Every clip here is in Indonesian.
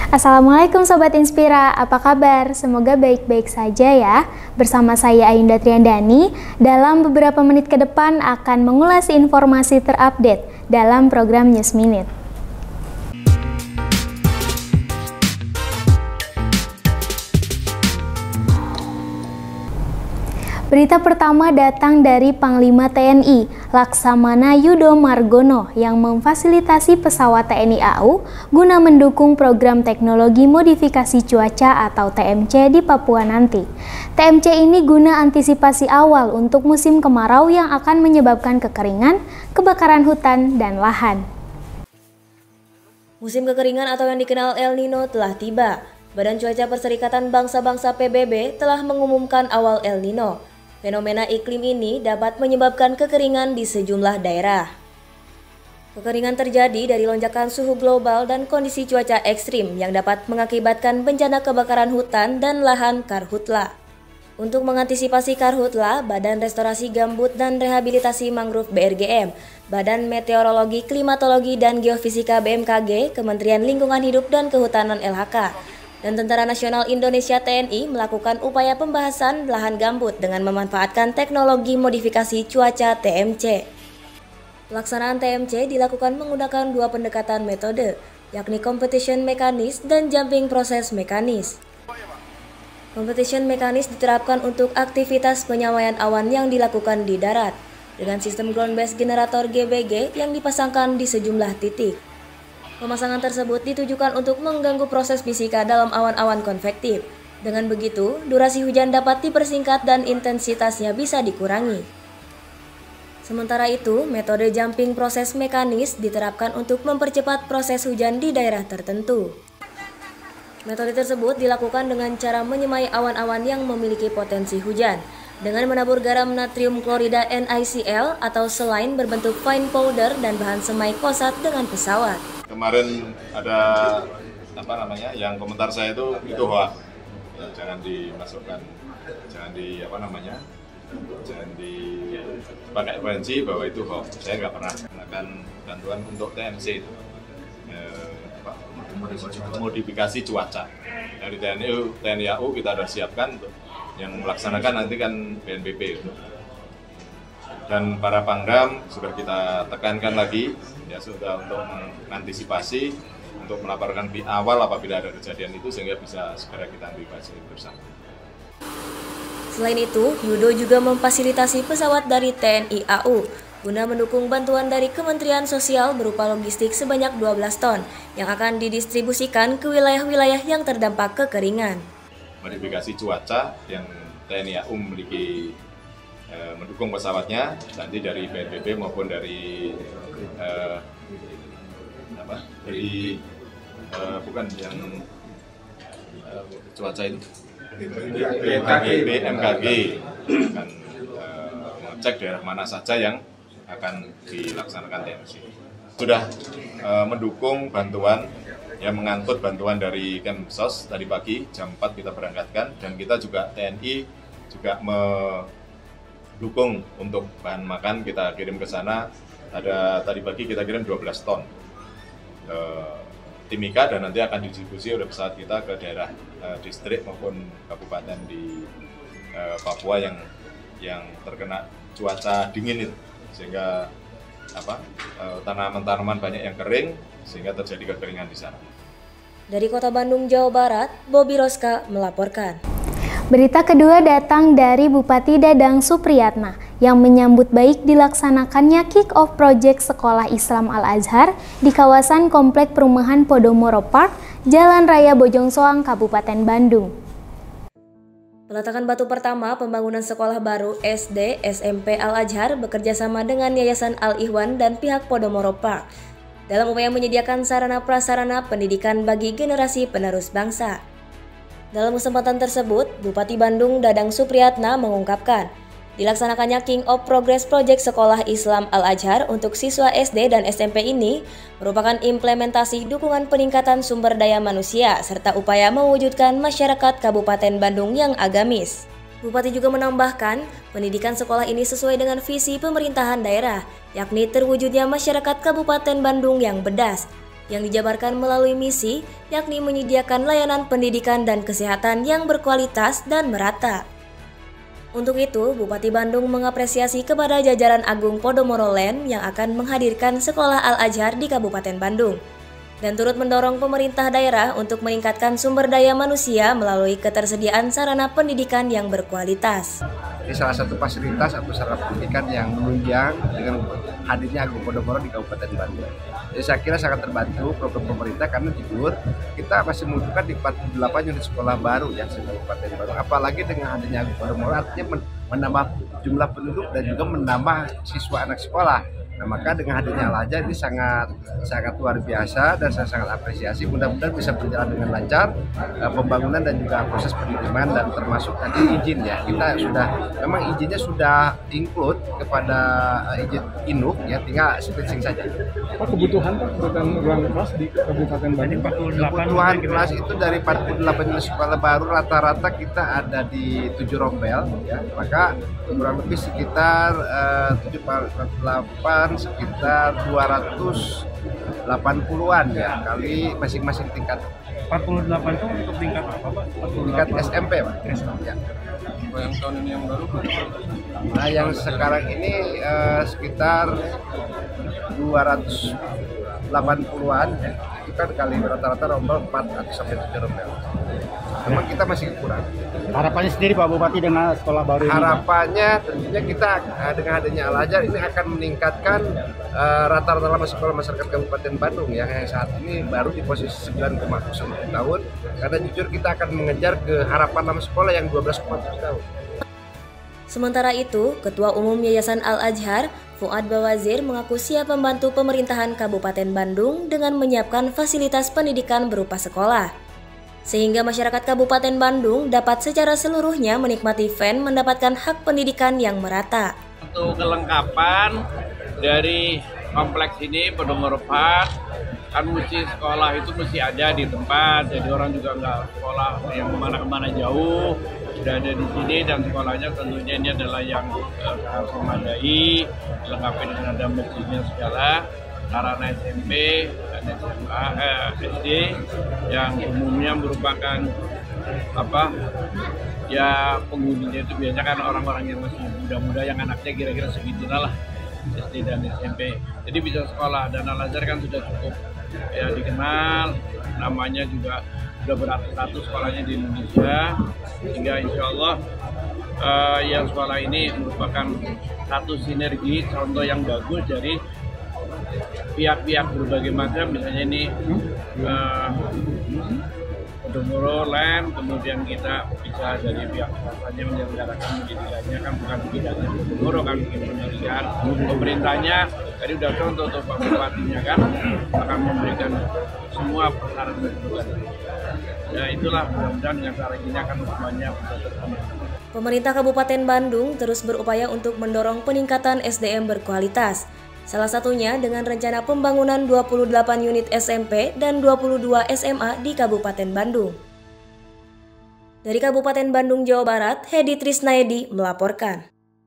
Assalamualaikum Sobat Inspira, apa kabar? Semoga baik-baik saja ya. Bersama saya Ayunda Triandani, dalam beberapa menit ke depan akan mengulas informasi terupdate dalam program News Minute. Berita pertama datang dari Panglima TNI, Laksamana Yudo Margono, yang memfasilitasi pesawat TNI AU guna mendukung program teknologi modifikasi cuaca atau TMC di Papua nanti. TMC ini guna antisipasi awal untuk musim kemarau yang akan menyebabkan kekeringan, kebakaran hutan, dan lahan. Musim kekeringan atau yang dikenal El Nino telah tiba. Badan Cuaca Perserikatan Bangsa-Bangsa PBB telah mengumumkan awal El Nino. Fenomena iklim ini dapat menyebabkan kekeringan di sejumlah daerah. Kekeringan terjadi dari lonjakan suhu global dan kondisi cuaca ekstrim yang dapat mengakibatkan bencana kebakaran hutan dan lahan karhutla. Untuk mengantisipasi karhutla, Badan Restorasi Gambut dan Rehabilitasi Mangrove BRGM, Badan Meteorologi, Klimatologi, dan Geofisika BMKG, Kementerian Lingkungan Hidup dan Kehutanan LHK, dan Tentara Nasional Indonesia TNI melakukan upaya pembahasan lahan gambut dengan memanfaatkan teknologi modifikasi cuaca TMC. Pelaksanaan TMC dilakukan menggunakan dua pendekatan metode, yakni competition mekanis dan jumping process mekanis. Competition mekanis diterapkan untuk aktivitas penyamaian awan yang dilakukan di darat, dengan sistem ground-based generator GBG yang dipasangkan di sejumlah titik. Pemasangan tersebut ditujukan untuk mengganggu proses fisika dalam awan-awan konvektif. Dengan begitu, durasi hujan dapat dipersingkat dan intensitasnya bisa dikurangi. Sementara itu, metode jumping proses mekanis diterapkan untuk mempercepat proses hujan di daerah tertentu. Metode tersebut dilakukan dengan cara menyemai awan-awan yang memiliki potensi hujan, dengan menabur garam natrium klorida NaCl atau selain berbentuk fine powder dan bahan semai kosat dengan pesawat. Kemarin ada yang komentar saya itu hoax, jangan dimasukkan, jangan dipakai referensi bahwa itu hoax. Saya nggak pernah menggunakan bantuan untuk TMC itu, modifikasi cuaca dari TNI AU kita sudah siapkan untuk yang melaksanakan nanti kan BNPB itu. Dan para pangdam sudah kita tekankan lagi, ya sudah untuk mengantisipasi, untuk melaporkan di awal apabila ada kejadian itu sehingga bisa segera kita antisipasi bersama. Selain itu, Yudo juga memfasilitasi pesawat dari TNI AU guna mendukung bantuan dari Kementerian Sosial berupa logistik sebanyak 12 ton yang akan didistribusikan ke wilayah-wilayah yang terdampak kekeringan. Modifikasi cuaca yang TNI AU memiliki mendukung pesawatnya nanti dari BNPB maupun dari cuaca itu BMKG akan mengecek daerah mana saja yang akan dilaksanakan TMC. Sudah mendukung bantuan yang mengangkut bantuan dari Kemsos tadi pagi jam 4 kita berangkatkan, dan kita juga TNI juga mendukung untuk bahan makan kita kirim ke sana. Ada tadi pagi kita kirim 12 ton ke Timika dan nanti akan didistribusi oleh pesawat kita ke daerah distrik maupun kabupaten di Papua yang terkena cuaca dingin itu, sehingga tanaman-tanaman banyak yang kering sehingga terjadi kekeringan di sana. Dari Kota Bandung, Jawa Barat, Bobi Roska melaporkan. Berita kedua datang dari Bupati Dadang Supriyatna yang menyambut baik dilaksanakannya kick-off proyek Sekolah Islam Al-Azhar di kawasan Komplek Perumahan Podomoro Park, Jalan Raya Bojongsoang, Kabupaten Bandung. Peletakan batu pertama pembangunan sekolah baru SD SMP Al-Azhar bekerjasama dengan Yayasan Al-Ihwan dan pihak Podomoro Park dalam upaya menyediakan sarana-prasarana pendidikan bagi generasi penerus bangsa. Dalam kesempatan tersebut, Bupati Bandung Dadang Supriyatna mengungkapkan, dilaksanakannya King of Progress Project Sekolah Islam Al-Azhar untuk siswa SD dan SMP ini merupakan implementasi dukungan peningkatan sumber daya manusia serta upaya mewujudkan masyarakat Kabupaten Bandung yang agamis. Bupati juga menambahkan, pendidikan sekolah ini sesuai dengan visi pemerintahan daerah, yakni terwujudnya masyarakat Kabupaten Bandung yang berdas. yang dijabarkan melalui misi, yakni menyediakan layanan pendidikan dan kesehatan yang berkualitas dan merata. Untuk itu, Bupati Bandung mengapresiasi kepada jajaran Agung Podomoro Land yang akan menghadirkan Sekolah Al-Azhar di Kabupaten Bandung, dan turut mendorong pemerintah daerah untuk meningkatkan sumber daya manusia melalui ketersediaan sarana pendidikan yang berkualitas. Ini salah satu fasilitas atau sarana pendidikan yang menunjang dengan hadirnya Agung Podomoro di Kabupaten Bandung. Jadi saya kira sangat terbantu program pemerintah karena jujur kita masih membutuhkan di 48 unit sekolah baru yang di Kabupaten Bandung. Apalagi dengan hadirnya Agung Podomoro artinya menambah jumlah penduduk dan juga menambah siswa anak sekolah. Nah, maka dengan hadirnya Al-Azhar ini sangat luar biasa dan saya sangat apresiasi. Mudah-mudahan bisa berjalan dengan lancar pembangunan dan juga proses penerimaan dan termasuk tadi izin ya. Kita memang izinnya sudah include kepada izin induk ya, tinggal switching saja. Kebutuhan ruang kelas di Kabupaten Bandung 48. Kebutuhan kelas itu dari 48 unit sekolah baru rata-rata kita ada di 7 rombel ya. Maka kurang lebih sekitar 78 sekitar 280-an ya kali masing-masing tingkat. 48 itu untuk tingkat apa Pak? Tingkat SMP Pak. Ya. Yang tahun ini yang baru? Nah yang sekarang ini sekitar 280-an ya. Itu kan kali rata-rata rombel 4 atau sampai 7 rombel. Memang kita masih kurang. Harapannya sendiri Pak Bupati dengan sekolah baru ini? Harapannya tentunya kita dengan adanya Al-Azhar ini akan meningkatkan rata-rata lama sekolah masyarakat Kabupaten Bandung yang saat ini baru di posisi 9,0 tahun. Karena jujur kita akan mengejar ke harapan lama sekolah yang 12,7 tahun. Sementara itu, Ketua Umum Yayasan Al-Azhar, Fuad Bawazir mengaku siap membantu pemerintahan Kabupaten Bandung dengan menyiapkan fasilitas pendidikan berupa sekolah, sehingga masyarakat Kabupaten Bandung dapat secara seluruhnya menikmati FEN mendapatkan hak pendidikan yang merata. Untuk kelengkapan dari kompleks ini Podomoro Park, kan mesti sekolah itu mesti ada di tempat, jadi orang juga nggak sekolah yang kemana-kemana jauh, sudah ada di sini dan sekolahnya tentunya ini adalah yang sangat memadai, dilengkapi dengan ada masjidnya segala. Sarana SMP dan SMA, SD yang umumnya merupakan ya penghuninya itu biasanya kan orang-orang yang masih muda-muda yang anaknya kira-kira segitulah lah SD dan SMP. Jadi bisa sekolah dan Al-Azhar kan sudah cukup ya dikenal, namanya juga sudah beratus-ratus sekolahnya di Indonesia, sehingga insya Allah yang sekolah ini merupakan satu sinergi contoh yang bagus dari pihak-pihak berbagai macam, misalnya ini Podomoro Land, kemudian kita bisa dari pihak swastanya menyelenggarakan pendidikannya, kan bukan bidangnya Podomoro kan bikin pendidikan, pemerintahnya tadi udah contoh untuk Pak Bupatinya kan akan memberikan semua persyaratan dan kebutuhan. Ya itulah, mudah-mudahan dengan cara ini akan semuanya bisa terpenuhi. Pemerintah Kabupaten Bandung terus berupaya untuk mendorong peningkatan SDM berkualitas. Salah satunya dengan rencana pembangunan 28 unit SMP dan 22 SMA di Kabupaten Bandung. Dari Kabupaten Bandung, Jawa Barat, Hedi Trisnaedi melaporkan.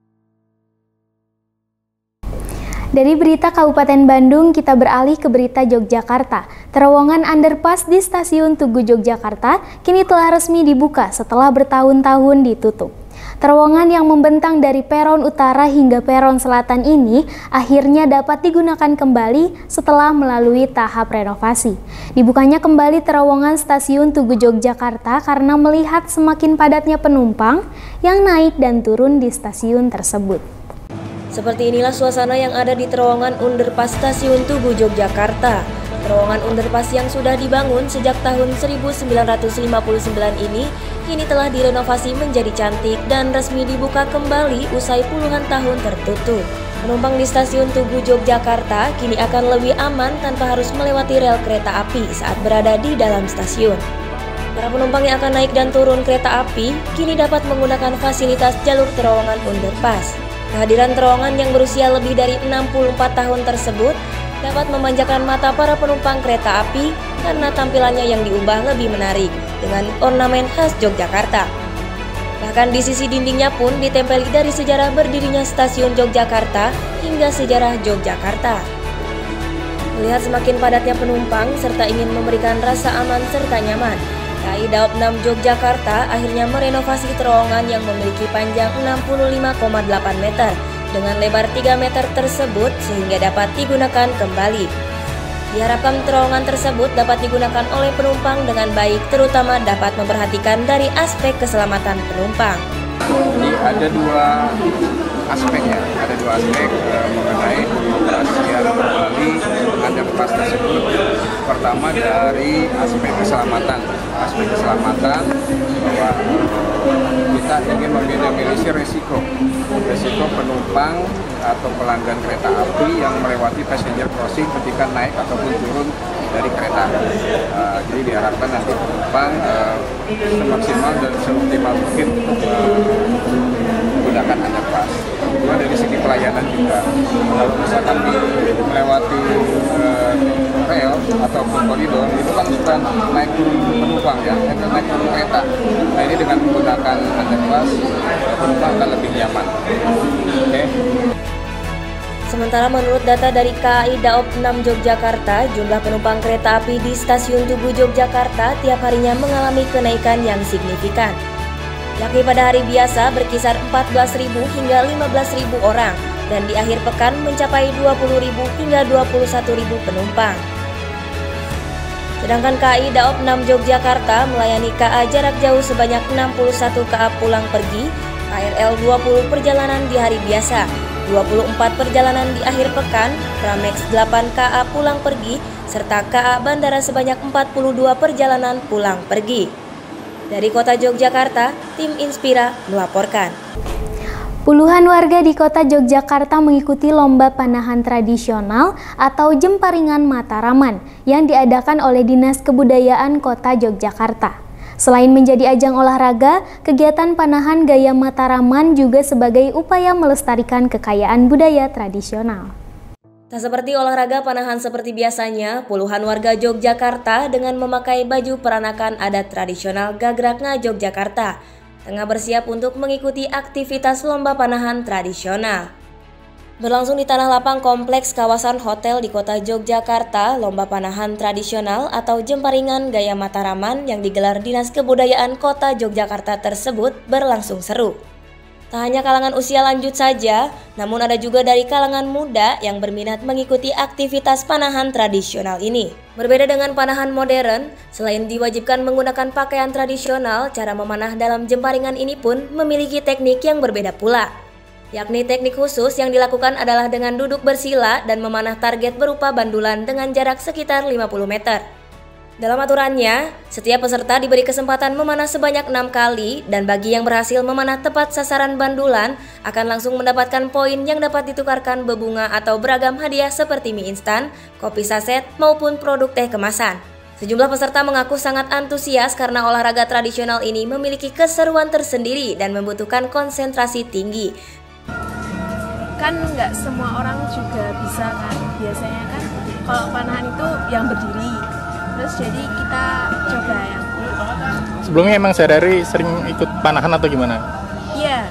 Dari berita Kabupaten Bandung, kita beralih ke berita Yogyakarta. Terowongan underpass di Stasiun Tugu Yogyakarta kini telah resmi dibuka setelah bertahun-tahun ditutup. Terowongan yang membentang dari peron utara hingga peron selatan ini akhirnya dapat digunakan kembali setelah melalui tahap renovasi. Dibukanya kembali terowongan Stasiun Tugu Yogyakarta karena melihat semakin padatnya penumpang yang naik dan turun di stasiun tersebut. Seperti inilah suasana yang ada di terowongan underpass Stasiun Tugu Yogyakarta. Terowongan underpass yang sudah dibangun sejak tahun 1959 ini kini telah direnovasi menjadi cantik dan resmi dibuka kembali usai puluhan tahun tertutup. Penumpang di Stasiun Tugu Yogyakarta kini akan lebih aman tanpa harus melewati rel kereta api saat berada di dalam stasiun. Para penumpang yang akan naik dan turun kereta api kini dapat menggunakan fasilitas jalur terowongan underpass. Kehadiran terowongan yang berusia lebih dari 64 tahun tersebut dapat memanjakan mata para penumpang kereta api karena tampilannya yang diubah lebih menarik dengan ornamen khas Yogyakarta. Bahkan di sisi dindingnya pun ditempeli dari sejarah berdirinya Stasiun Yogyakarta hingga sejarah Yogyakarta. Melihat semakin padatnya penumpang serta ingin memberikan rasa aman serta nyaman, KAI Daop 6 Yogyakarta akhirnya merenovasi terowongan yang memiliki panjang 65,8 meter dengan lebar 3 meter tersebut sehingga dapat digunakan kembali. Diharapkan terowongan tersebut dapat digunakan oleh penumpang dengan baik, terutama dapat memperhatikan dari aspek keselamatan penumpang. Jadi ada dua aspek mengenai pengoperasian kembali underpass tersebut. Pertama dari aspek keselamatan bahwa kita ingin meminimalisir resiko penumpang atau pelanggan kereta api yang melewati passenger crossing ketika naik ataupun turun dari kereta. Jadi diharapkan nanti penumpang semaksimal dan seoptimal mungkin menggunakan underpass. Kedua dari segi pelayanan juga, kalau misalkan melewati rel ataupun koridor itu kan suka naik turun penumpang ya, naik turun kereta. Nah ini dengan menggunakan underpass penumpang akan lebih nyaman. Oke. Sementara menurut data dari KAI Daop 6 Yogyakarta, jumlah penumpang kereta api di Stasiun Tugu Yogyakarta tiap harinya mengalami kenaikan yang signifikan. Yakni pada hari biasa berkisar 14.000 hingga 15.000 orang dan di akhir pekan mencapai 20.000 hingga 21.000 penumpang. Sedangkan KAI Daop 6 Yogyakarta melayani KA jarak jauh sebanyak 61 KA pulang pergi, KRL 20 perjalanan di hari biasa, 24 perjalanan di akhir pekan, Pramex 8 KA pulang pergi, serta KA bandara sebanyak 42 perjalanan pulang pergi. Dari Kota Yogyakarta, tim Inspira melaporkan. Puluhan warga di Kota Yogyakarta mengikuti lomba panahan tradisional atau Jemparingan Mataraman yang diadakan oleh Dinas Kebudayaan Kota Yogyakarta. Selain menjadi ajang olahraga, kegiatan panahan gaya Mataraman juga sebagai upaya melestarikan kekayaan budaya tradisional. Tak seperti olahraga panahan seperti biasanya, puluhan warga Yogyakarta dengan memakai baju peranakan adat tradisional Gagraknya Yogyakarta tengah bersiap untuk mengikuti aktivitas lomba panahan tradisional. Berlangsung di tanah lapang kompleks kawasan hotel di Kota Yogyakarta, lomba panahan tradisional atau Jemparingan Gaya Mataraman yang digelar Dinas Kebudayaan Kota Yogyakarta tersebut berlangsung seru. Tak hanya kalangan usia lanjut saja, namun ada juga dari kalangan muda yang berminat mengikuti aktivitas panahan tradisional ini. Berbeda dengan panahan modern, selain diwajibkan menggunakan pakaian tradisional, cara memanah dalam Jemparingan ini pun memiliki teknik yang berbeda pula. Yakni teknik khusus yang dilakukan adalah dengan duduk bersila dan memanah target berupa bandulan dengan jarak sekitar 50 meter. Dalam aturannya, setiap peserta diberi kesempatan memanah sebanyak 6 kali dan bagi yang berhasil memanah tepat sasaran bandulan akan langsung mendapatkan poin yang dapat ditukarkan bebunga atau beragam hadiah seperti mie instan, kopi saset, maupun produk teh kemasan. Sejumlah peserta mengaku sangat antusias karena olahraga tradisional ini memiliki keseruan tersendiri dan membutuhkan konsentrasi tinggi. Kan nggak semua orang juga bisa kan, biasanya kan kalau panahan itu yang berdiri, terus jadi kita coba yang Sebelumnya emang sehari-hari sering ikut panahan atau gimana? iya.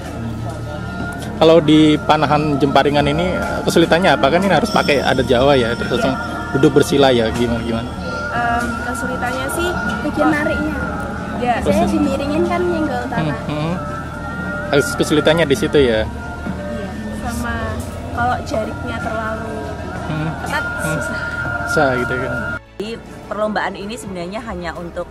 Kalau di panahan Jemparingan ini kesulitannya apa? Kan ini harus pakai adat Jawa ya, terus duduk bersila ya, gimana? Kesulitannya sih bagian nariknya ya, saya dimiringin kan nyenggol tanah. Kesulitannya di situ ya. Sama kalau jariknya terlalu ketat Susah gitu kan. Jadi perlombaan ini sebenarnya hanya untuk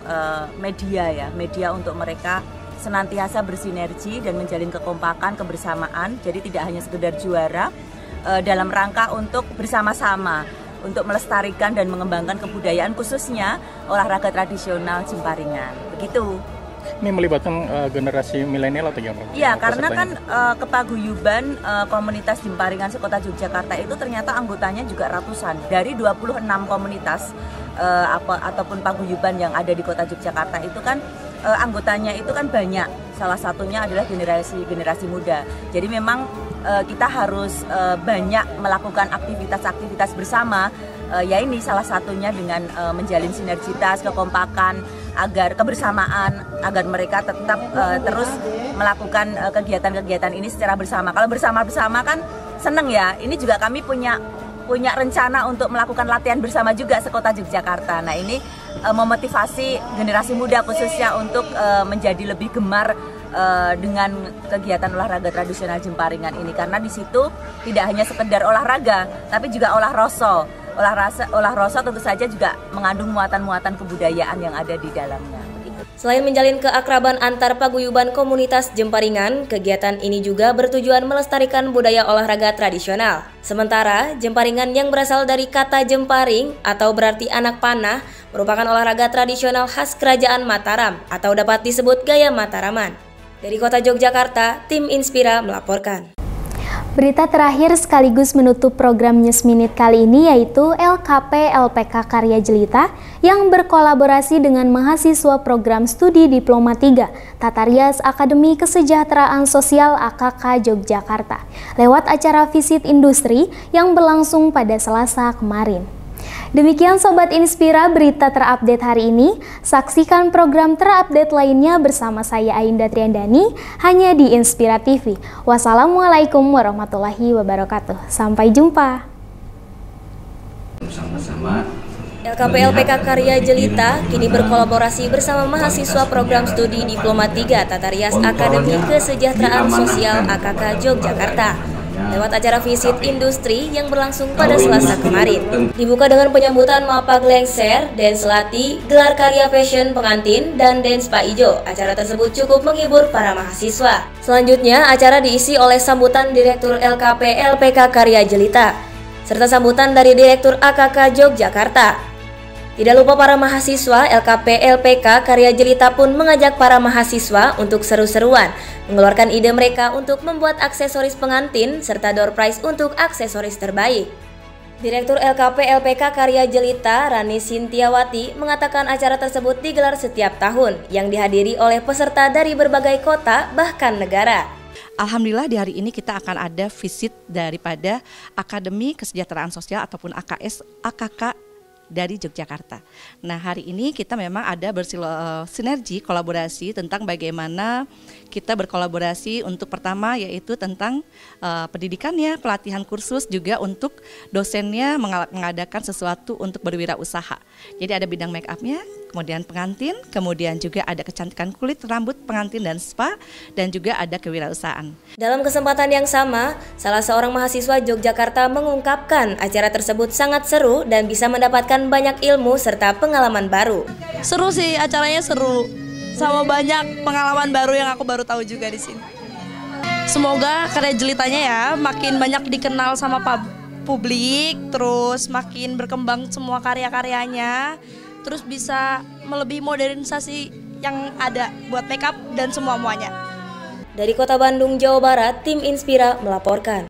media untuk mereka senantiasa bersinergi dan menjalin kekompakan, kebersamaan. Jadi tidak hanya sekedar juara, dalam rangka untuk bersama-sama untuk melestarikan dan mengembangkan kebudayaan khususnya olahraga tradisional Jemparingan. Begitu. Ini melibatkan generasi milenial atau gimana? Iya, karena kan kepaguyuban komunitas Jemparingan sekota Yogyakarta itu ternyata anggotanya juga ratusan. Dari 26 komunitas ataupun paguyuban yang ada di kota Yogyakarta itu kan anggotanya itu kan banyak. Salah satunya adalah generasi muda. Jadi memang kita harus banyak melakukan aktivitas bersama. Ya ini salah satunya dengan menjalin sinergitas, kekompakan, agar kebersamaan, agar mereka tetap terus melakukan kegiatan-kegiatan ini secara bersama. Kalau bersama-bersama kan seneng ya. Ini juga kami punya punya rencana untuk melakukan latihan bersama juga sekota Yogyakarta. Nah ini memotivasi generasi muda khususnya untuk menjadi lebih gemar dengan kegiatan olahraga tradisional Jemparingan ini, karena di situ tidak hanya sekedar olahraga tapi juga olah rasa. Olah rasa tentu saja juga mengandung muatan-muatan kebudayaan yang ada di dalamnya. Selain menjalin keakraban antar paguyuban komunitas Jemparingan, kegiatan ini juga bertujuan melestarikan budaya olahraga tradisional. Sementara, Jemparingan yang berasal dari kata Jemparing atau berarti anak panah merupakan olahraga tradisional khas Kerajaan Mataram atau dapat disebut gaya Mataraman. Dari Kota Yogyakarta, tim Inspira melaporkan. Berita terakhir sekaligus menutup program News Minute kali ini yaitu LKP LPK Karya Jelita yang berkolaborasi dengan mahasiswa program studi Diploma 3 Tata Rias Akademi Kesejahteraan Sosial AKK Yogyakarta lewat acara Visit Industri yang berlangsung pada Selasa kemarin. Demikian Sobat Inspira berita terupdate hari ini. Saksikan program terupdate lainnya bersama saya Ainda Triandani hanya di Inspira TV. Wassalamualaikum warahmatullahi wabarakatuh. Sampai jumpa. LKP LPK Karya Jelita kini berkolaborasi bersama mahasiswa program studi Diploma 3 Tata Rias Akademi Kesejahteraan Sosial AKK Yogyakarta lewat acara Visit Industri yang berlangsung pada Selasa kemarin. Dibuka dengan penyambutan Mapak Lengser, Dance Lati, gelar karya fashion pengantin, dan dance Pak Ijo. Acara tersebut cukup menghibur para mahasiswa. Selanjutnya, acara diisi oleh sambutan Direktur LKP LPK Karya Jelita, serta sambutan dari Direktur AKK Yogyakarta. Tidak lupa para mahasiswa, LKP LPK Karya Jelita pun mengajak para mahasiswa untuk seru-seruan, mengeluarkan ide mereka untuk membuat aksesoris pengantin serta door prize untuk aksesoris terbaik. Direktur LKP LPK Karya Jelita, Rani Sintiawati, mengatakan acara tersebut digelar setiap tahun yang dihadiri oleh peserta dari berbagai kota bahkan negara. Alhamdulillah di hari ini kita akan ada visit daripada Akademi Kesejahteraan Sosial ataupun AKK dari Yogyakarta. Nah hari ini kita memang ada bersinergi kolaborasi tentang bagaimana kita berkolaborasi untuk pertama yaitu tentang pendidikannya, pelatihan kursus juga untuk dosennya mengadakan sesuatu untuk berwirausaha. Jadi ada bidang make upnya, kemudian pengantin, kemudian juga ada kecantikan kulit, rambut, pengantin dan spa, dan juga ada kewirausahaan. Dalam kesempatan yang sama, salah seorang mahasiswa Yogyakarta mengungkapkan acara tersebut sangat seru dan bisa mendapatkan banyak ilmu serta pengalaman baru. Seru sih, acaranya seru. Sama banyak pengalaman baru yang aku baru tahu juga di sini. Semoga karya jelitanya ya makin banyak dikenal sama publik, terus makin berkembang semua karya-karyanya, terus bisa melebihi modernisasi yang ada buat makeup dan semua-muanya. Dari Kota Bandung, Jawa Barat, tim Inspira melaporkan.